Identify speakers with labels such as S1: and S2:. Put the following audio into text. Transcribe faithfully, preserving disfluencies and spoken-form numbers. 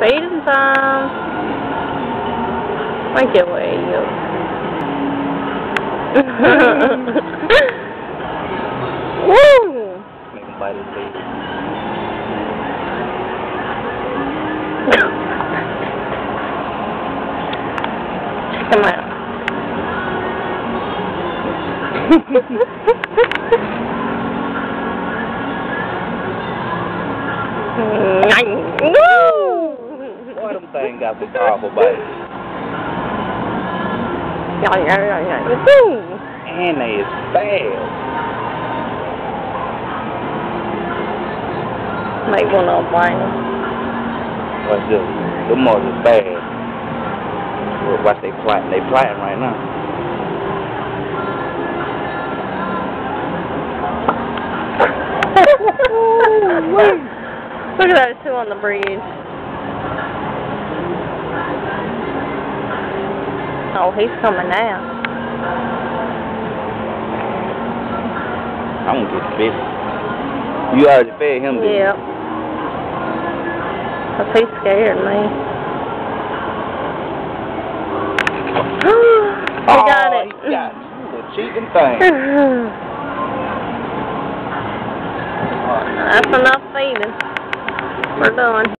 S1: Feeding time. Make it way you. Woo!
S2: Make him bite his baby.
S1: Check him out.
S2: Boy, them things got some powerful bites. And they is fast.
S1: Make one of them whine.
S2: Watch this. Them mothers is bad. Watch they plotting. They plotting right now.
S1: Look at those two on the bridge. Oh, he's coming out.
S2: I'm gonna get fed. You already fed him, didn't
S1: Yep. Cause he scared me. We
S2: oh,
S1: got it.
S2: He got it. You a cheating thing.
S1: That's enough feeding. We're done.